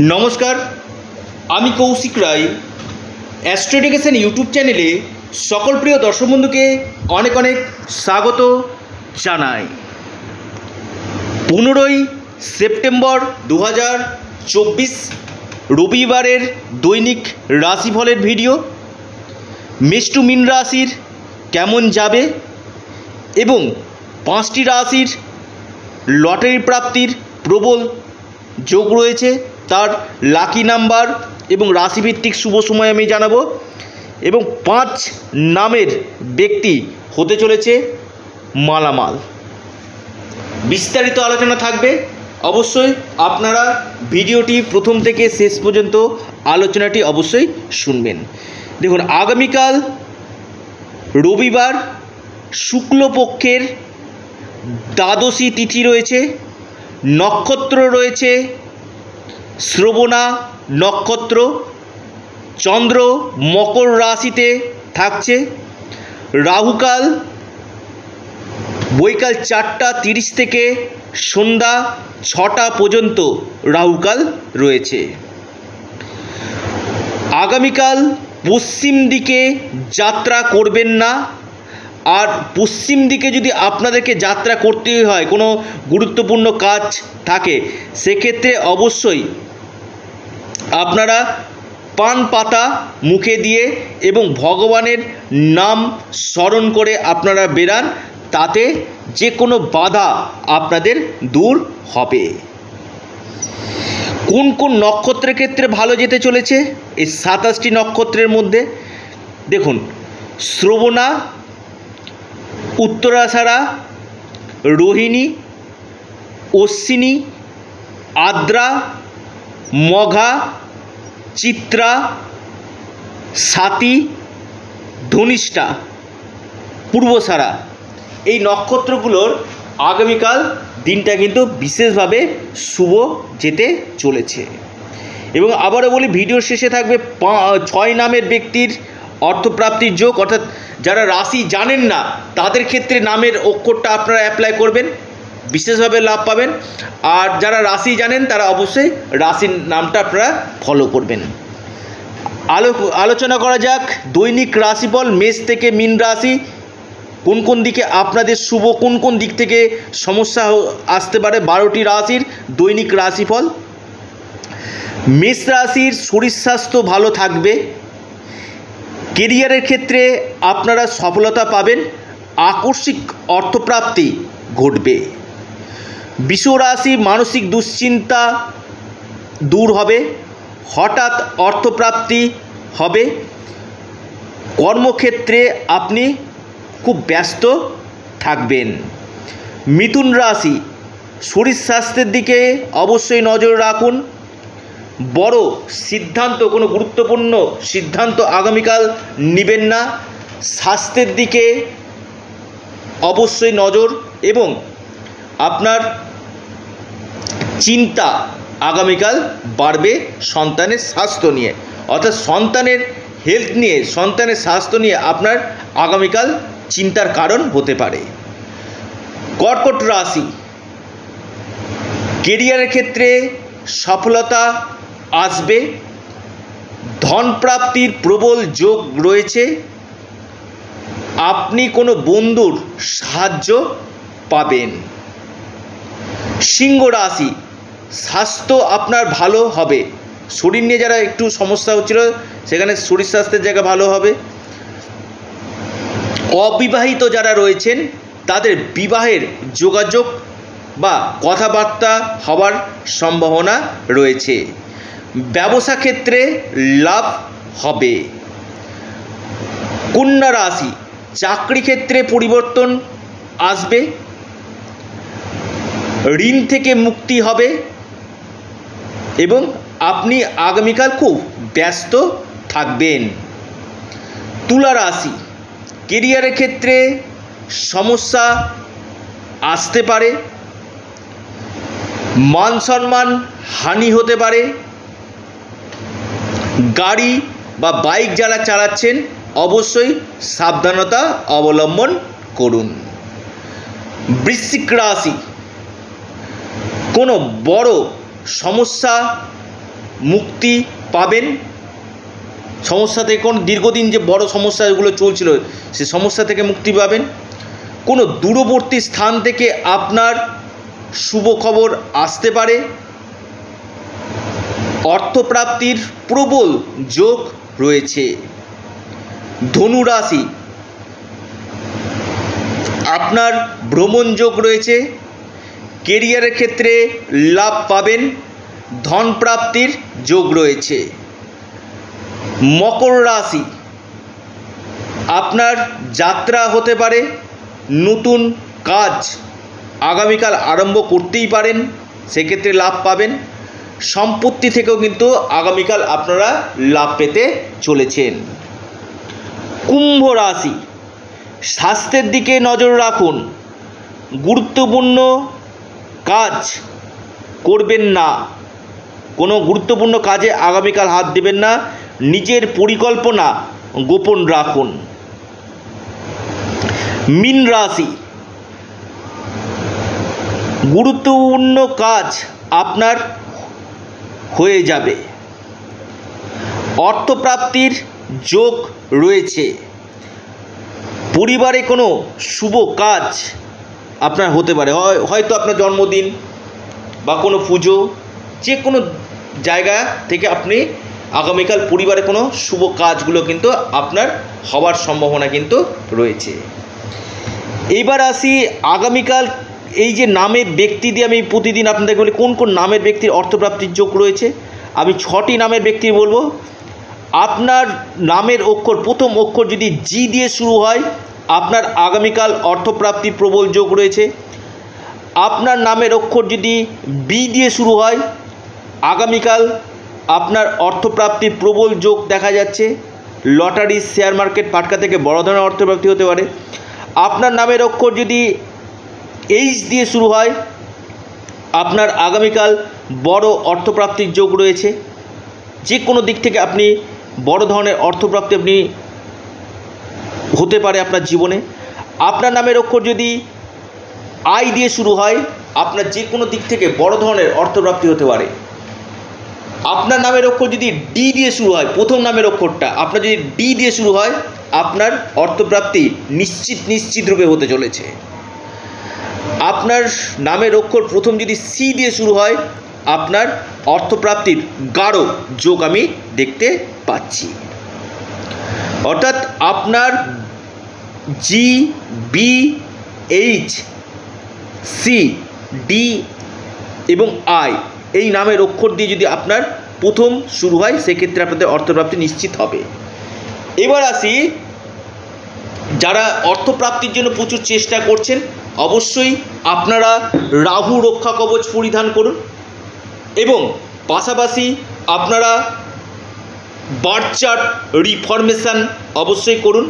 নমস্কার, আমি Kaushik Roy. Astro education YouTube চ্যানেলে সকল প্রিয় দর্শক বন্ধুকে অনেক অনেক স্বাগত জানাই। 15ই সেপ্টেম্বর 2024 রবিবারের দৈনিক রাশিফলের ভিডিও। মেষ টু মীন রাশির কেমন যাবে এবং 5টি রাশির লটারি প্রাপ্তির প্রবল যোগ রয়েছে, তার লাকি নাম্বার এবং রাশিভিত্তিক শুভ সময় আমি জানাবো। এবং 5 নামের ব্যক্তি হতে চলেছে মালামাল। বিস্তারিত আলোচনা থাকবে, অবশ্যই আপনারা ভিডিওটি প্রথম থেকে শেষ পর্যন্ত আলোচনাটি অবশ্যই শুনবেন। দেখুন, আগামীকাল রবিবার শুক্লপক্ষের দ্বাদশী তিথি রয়েছে, নক্ষত্র রয়েছে শ্রবণা নক্ষত্র, চন্দ্র মকর রাশিতে থাকছে, রাহুকাল বৈকাল 4টা 30 থেকে সন্ধ্যা 6টা পর্যন্ত রাহুকাল রয়েছে। আগামীকাল পশ্চিম দিকে যাত্রা করবেন না। আর পশ্চিম দিকে যদি আপনাদেরকে যাত্রা করতেই হয়, কোনো গুরুত্বপূর্ণ কাজ থাকে, সেক্ষেত্রে অবশ্যই আপনারা পান পাতা মুখে দিয়ে এবং ভগবানের নাম স্মরণ করে আপনারা বেরান, তাতে যে কোনো বাধা আপনাদের দূর হবে। কোন কোন নক্ষত্রের ক্ষেত্রে ভালো যেতে চলেছে এই 27টি নক্ষত্রের মধ্যে? দেখুন, শ্রবণা, উত্তরাষাঢ়া, রোহিণী, অশ্বিনী, আদ্রা, মঘা, চিত্রা, স্বাতী, ধনিষ্ঠা, পূর্বষাঢ়া, এই নক্ষত্রগুলোর আগামীকাল দিনটা কিন্তু বিশেষভাবে শুভ যেতে চলেছে। এবং আবারও বলি, ভিডিওর শেষে থাকবে 6 নামের ব্যক্তির অর্থপ্রাপ্তির যোগ, অর্থাৎ যারা রাশি জানেন না তাদের ক্ষেত্রে নামের অক্ষরটা আপনারা অ্যাপ্লাই করবেন, বিশেষভাবে লাভ পাবেন। আর যারা রাশি জানেন তারা অবশ্যই রাশির নামটা আপনারা ফলো করবেন। আলোচনা করা যাক দৈনিক রাশিফল। মেষ থেকে মীন রাশি, কোন কোন দিকে আপনাদের শুভ, কোন কোন দিক থেকে সমস্যা আসতে পারে, 12টি রাশির দৈনিক রাশিফল। মেষ রাশির শরীর স্বাস্থ্য ভালো থাকবে, কেরিয়ারের ক্ষেত্রে আপনারা সফলতা পাবেন, আকস্মিক অর্থপ্রাপ্তি ঘটবে। বৃষ রাশি, মানসিক দুশ্চিন্তা দূর হবে, হঠাৎ অর্থপ্রাপ্তি হবে। কর্মক্ষেত্রে আপনি খুব ব্যস্ত থাকবেন। মিথুন রাশি, শরীর স্বাস্থ্যের দিকে অবশ্যই নজর রাখুন। বড় সিদ্ধান্ত, কোনো গুরুত্বপূর্ণ সিদ্ধান্ত আগামীকাল নেবেন না। স্বাস্থ্যের দিকে অবশ্যই নজর, এবং আপনার চিন্তা আগামীকাল বাড়বে সন্তানের স্বাস্থ্য নিয়ে, অর্থাৎ সন্তানের হেলথ নিয়ে, সন্তানের স্বাস্থ্য নিয়ে আপনার আগামীকাল চিন্তার কারণ হতে পারে। কর্কট রাশি, কেরিয়ারের ক্ষেত্রে সফলতা আসবে, ধন প্রাপ্তির প্রবল যোগ রয়েছে, আপনি কোনো বন্ধুর সাহায্য পাবেন। সিংহ রাশি, স্বাস্থ্য আপনার ভালো হবে, শরীর নিয়ে যারা একটু সমস্যা হচ্ছিল সেখানে শরীর স্বাস্থ্যের জায়গা ভালো হবে। অবিবাহিত যারা রয়েছেন তাদের বিবাহের যোগাযোগ বা কথাবার্তা হওয়ার সম্ভাবনা রয়েছে। ব্যবসা ক্ষেত্রে লাভ হবে। কন্যা রাশি, চাকরি ক্ষেত্রে পরিবর্তন আসবে, ঋণ থেকে মুক্তি হবে এবং আপনি আগামীকাল খুব ব্যস্ত থাকবেন। তুলা রাশি, কেরিয়ারের ক্ষেত্রে সমস্যা আসতে পারে, মান সম্মান হানি হতে পারে। গাড়ি বা বাইক যারা চালাচ্ছেন অবশ্যই সাবধানতা অবলম্বন করুন। বৃশ্চিক রাশি, কোনো বড় সমস্যা মুক্তি পাবেন। সমস্যা থেকে কোন দীর্ঘদিন যে বড় সমস্যাগুলো চলছিল সে সমস্যা থেকে মুক্তি পাবেন। কোনো দূরবর্তী স্থান থেকে আপনার শুভ খবর আসতে পারে। অর্থপ্রাপ্তির প্রবল যোগ রয়েছে। ধনু রাশি, আপনার ভ্রমণ যোগ রয়েছে। কেরিয়ারের ক্ষেত্রে লাভ পাবেন। ধন প্রাপ্তির যোগ রয়েছে। মকর রাশি, আপনার যাত্রা হতে পারে। নতুন কাজ আগামীকাল আরম্ভ করতেই পারেন, সেক্ষেত্রে লাভ পাবেন। সম্পত্তি থেকেও কিন্তু আগামীকাল আপনারা লাভ পেতে চলেছেন। কুম্ভ রাশি, স্বাস্থ্যের দিকে নজর রাখুন। গুরুত্বপূর্ণ কাজ করবেন না। কোনো গুরুত্বপূর্ণ কাজে আগামীকাল হাত দেবেন না। নিজের পরিকল্পনা গোপন রাখুন। মীন রাশি, গুরুত্বপূর্ণ কাজ আপনার হয়ে যাবে। অর্থপ্রাপ্তির যোগ রয়েছে। পরিবারে কোনো শুভ কাজ আপনার হতে পারে, হয়তো আপনার জন্মদিন বা কোনো পুজো, যে কোনো জায়গা থেকে আপনি আগামীকাল পরিবারে কোনো শুভ কাজগুলো কিন্তু আপনার হওয়ার সম্ভাবনা কিন্তু রয়েছে। এইবার আসি আগামীকাল এই যে নামের ব্যক্তি দিয়ে আমি প্রতিদিন আপনাদের বলি কোন কোন নামের ব্যক্তির অর্থপ্রাপ্তির যোগ রয়েছে। আমি 6টি নামের ব্যক্তি বলবো। আপনার নামের অক্ষর প্রথম অক্ষর যদি জি দিয়ে শুরু হয়, আপনার আগামীকাল অর্থপ্রাপ্তির প্রবল যোগ রয়েছে। আপনার নামের অক্ষর যদি বি দিয়ে শুরু হয়, আগামীকাল আপনার অর্থপ্রাপ্তির প্রবল যোগ দেখা যাচ্ছে। লটারি, শেয়ার মার্কেট, পাটকা থেকে বড় ধরনের অর্থপ্রাপ্তি হতে পারে। আপনার নামের অক্ষর যদি এইচ দিয়ে শুরু হয়, আপনার আগামীকাল বড় অর্থপ্রাপ্তির যোগ রয়েছে। যে কোনো দিক থেকে আপনি বড় ধরনের অর্থপ্রাপ্তি আপনি হতে পারে আপনার জীবনে। আপনার নামের অক্ষর যদি আই দিয়ে শুরু হয়, আপনার যে কোনো দিক থেকে বড় ধরনের অর্থপ্রাপ্তি হতে পারে। আপনার নামের অক্ষর যদি ডি দিয়ে শুরু হয়, প্রথম নামের অক্ষরটা আপনার যদি ডি দিয়ে শুরু হয়, আপনার অর্থপ্রাপ্তি নিশ্চিত রূপে হতে চলেছে। আপনার নামের অক্ষর প্রথম যদি সি দিয়ে শুরু হয়, আপনার অর্থপ্রাপ্তির গাঢ় যোগ আমি দেখতে পাচ্ছি। অর্থাৎ আপনার G, B, H, C, D এবং আই এই নামের অক্ষর দিয়ে যদি আপনার প্রথম শুরু হয়, সেক্ষেত্রে আপনাদের অর্থপ্রাপ্তি নিশ্চিত হবে। এবার আসি যারা অর্থপ্রাপ্তির জন্য প্রচুর চেষ্টা করছেন, অবশ্যই আপনারা রাহু রক্ষা কবচ পরিধান করুন এবং পাশাপাশি আপনারা বার্থ চার্ট রিফরমেশন অবশ্যই করুন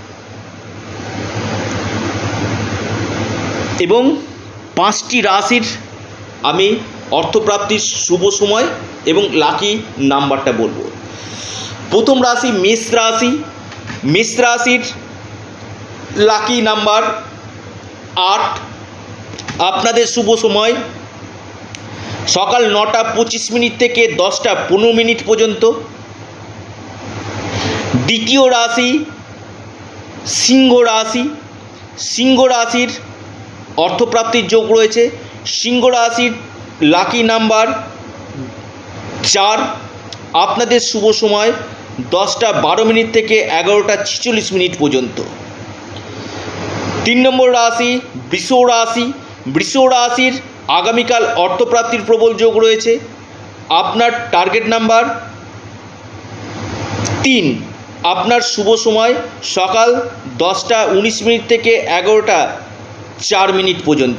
এবং 5টি রাশির আমি অর্থপ্রাপ্তির শুভ সময় এবং লাকি নাম্বারটা বলবো। প্রথম রাশি মেষ রাশি। মেষ রাশির লাকি নাম্বার 8। আপনাদের শুভ সময় সকাল 9টা 25 মিনিট থেকে 10টা 15 মিনিট পর্যন্ত। দ্বিতীয় রাশি সিংহ রাশি। সিংহ রাশির অর্থপ্রাপ্তির যোগ রয়েছে। সিংহ রাশির লাকি নাম্বার 4। আপনাদের শুভ সময় 10টা 12 মিনিট থেকে 11টা 46 মিনিট পর্যন্ত। 3 নম্বর রাশি বৃষ রাশি। বৃষ রাশির আগামীকাল অর্থপ্রাপ্তির প্রবল যোগ রয়েছে। আপনার টার্গেট নাম্বার 3। আপনার শুভ সময় সকাল 10টা 19 মিনিট থেকে 11টা 4 মিনিট পর্যন্ত।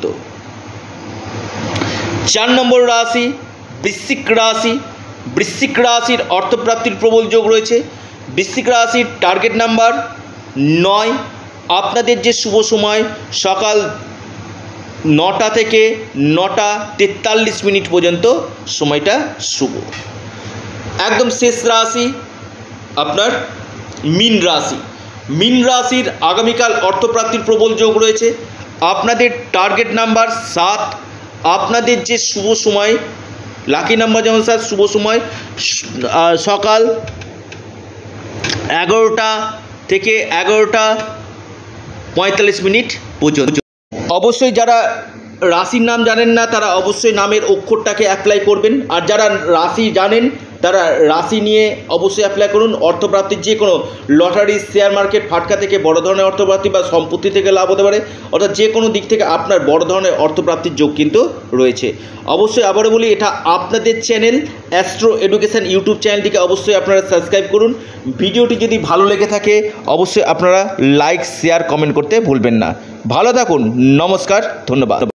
4 নম্বর রাশি বৃশ্চিক রাশি। বৃশ্চিক রাশির অর্থপ্রাপ্তির প্রবল যোগ রয়েছে। বৃশ্চিক রাশির টার্গেট নাম্বার 9। আপনাদের যে শুভ সময় সকাল 9টা থেকে 9টা 43 মিনিট পর্যন্ত সময়টা শুভ। একদম শেষ রাশি আপনার মীন রাশি। মীন রাশির আগামীকাল অর্থপ্রাপ্তির প্রবল যোগ রয়েছে। আপনাদের টার্গেট নাম্বার 7। আপনাদের যে শুভ সময় লাকি নাম্বার যেমন স্যার শুভ সময় সকাল 11টা থেকে 11:45 পর্যন্ত। অবশ্যই যারা রাশির নাম জানেন না তারা অবশ্যই নামের অক্ষরটাকে অ্যাপ্লাই করবেন, আর যারা রাশি জানেন তারা রাশি নিয়ে অবশ্যই অ্যাপ্লাই করুন। অর্থপ্রাপ্তির যে কোনো লটারি, শেয়ার মার্কেট, ফাটকা থেকে বড় ধরনের অর্থপ্রাপ্তি বা সম্পত্তি থেকে লাভ হতে পারে, অর্থাৎ যে কোনো দিক থেকে আপনার বড় ধরনের অর্থপ্রাপ্তির যোগ কিন্তু রয়েছে। অবশ্যই আবারও বলি, এটা আপনাদের চ্যানেল অ্যাস্ট্রো এডুকেশন ইউটিউব চ্যানেলটিকে অবশ্যই আপনারা সাবস্ক্রাইব করুন। ভিডিওটি যদি ভালো লেগে থাকে অবশ্যই আপনারা লাইক, শেয়ার, কমেন্ট করতে ভুলবেন না। ভালো থাকুন, নমস্কার, ধন্যবাদ।